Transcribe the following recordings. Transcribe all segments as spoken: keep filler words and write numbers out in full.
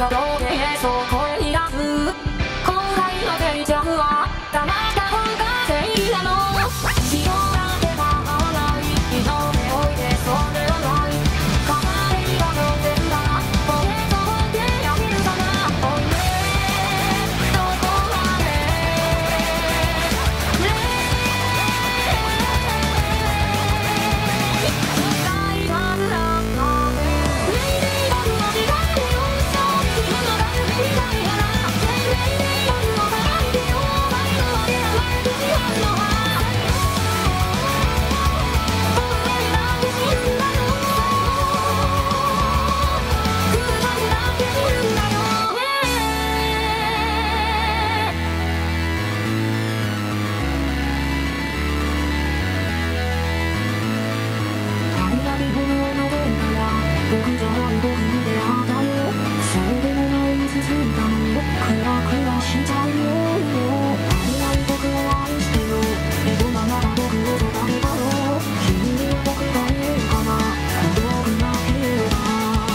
挙動でそう声に出す後悔の定着は黙った方が正義なの白だけが合わない二度目おいでそれはないかなりが乗ってるなこれとってあげるかなおいねどこまでね深いはずだったねレイレイバルの時代でよいしょ自分のライブみたいならレイレイバルの場合でよバイクは出られる自販のは俺なんて死ぬんだよ空白なんて死ぬんだよねありがり炎の電波は僕じゃない僕であったよそうでもないに進んだのクラクラしちゃうよありない僕を愛してよエゴなら僕を育てたよ君に僕が言えるかな孤独なければ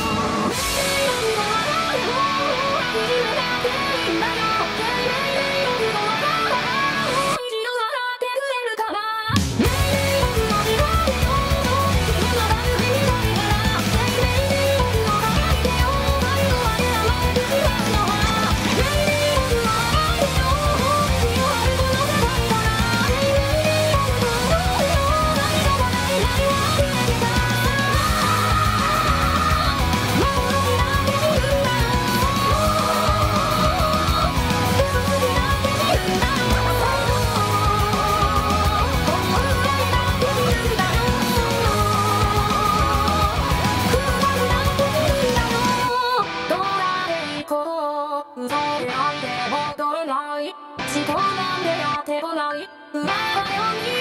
嘘で愛で戻れない思考なんてやってこない裏側に